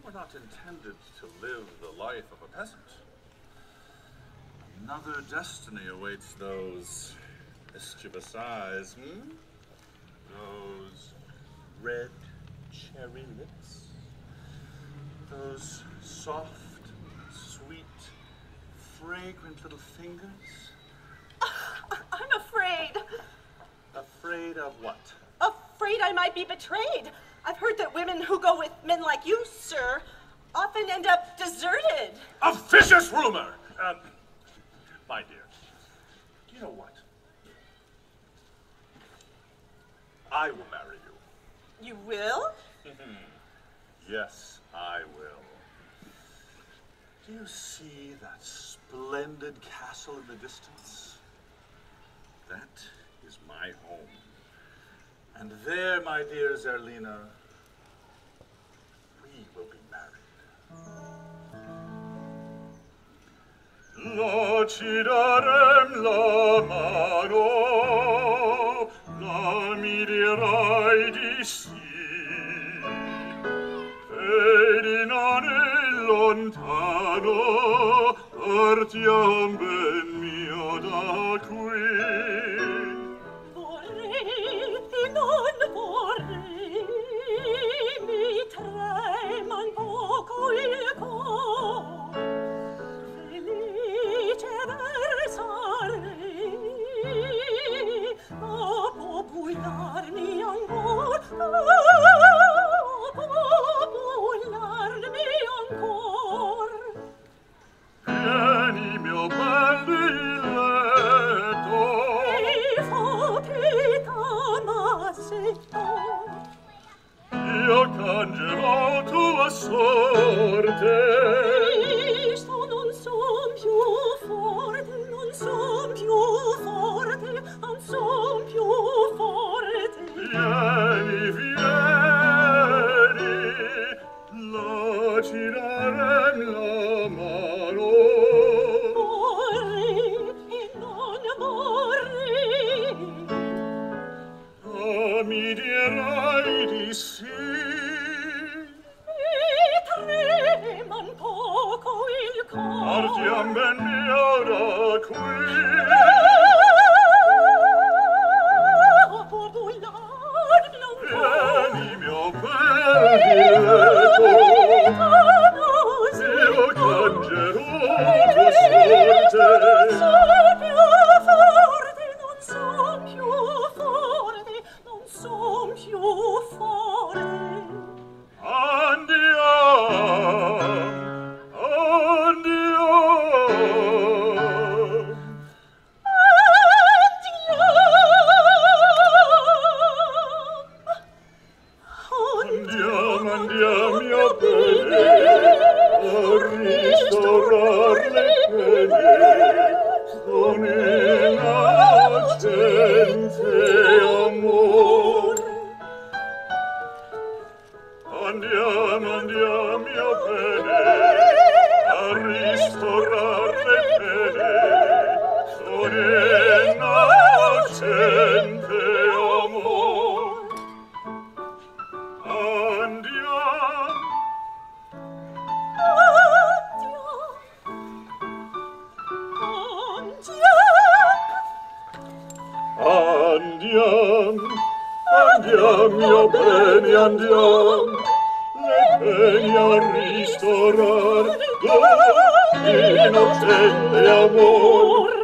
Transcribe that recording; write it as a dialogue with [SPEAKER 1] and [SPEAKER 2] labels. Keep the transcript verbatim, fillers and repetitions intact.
[SPEAKER 1] were not intended to live the life of a peasant. Another destiny awaits those mischievous eyes, hmm? Those red cherry lips. Those soft, sweet, fragrant little fingers.
[SPEAKER 2] I'm afraid.
[SPEAKER 1] Afraid of what?
[SPEAKER 2] Afraid I might be betrayed. I've heard that women who go with men like you, sir, often end up deserted.
[SPEAKER 1] A vicious rumor! Uh, my dear, do you know what? I will marry you.
[SPEAKER 2] You will?
[SPEAKER 1] Yes, I will. Do you see that splendid castle in the distance? That is my home. And there, my dear Zerlina, we will be married. La ci darem la mano, la mi dirai di sì. Vedi non è lontano, partiam ben mio da qui.
[SPEAKER 2] Vorrei, non vorrei, mi treman poco il cor. Felice versarei, dopo bullarmi ancor, dopo bullarmi ancor.
[SPEAKER 1] Vieni, mio bel diletto,
[SPEAKER 2] E fotita massetto,
[SPEAKER 1] io cangerò tua sorte.
[SPEAKER 2] Cristo non son più forte, non son più forte, non son più forte.
[SPEAKER 1] Vieni, vieni, la ci darem la mano.
[SPEAKER 2] Vorrei e non vorrei,
[SPEAKER 1] Ah, mi dirai di sì.
[SPEAKER 2] mi treman poco il cor.
[SPEAKER 1] Partiam ben mio da qui.
[SPEAKER 2] Dopo bullarmi ancor.
[SPEAKER 1] Vieni, mio bel diletto, io cangerò tua sorte.
[SPEAKER 2] Non son più forte, non son più forte, non son più forte.
[SPEAKER 1] Andiam, andiam. Andiam, andiam, mio bene, a ristorar le pene, con innocente amor. Andiam, andiam, mio bene, a ristorar le pene, con innocente amor. Andiam, andiam, andiam, mio bene, andiam, le pene a ristorar, con innocente amor.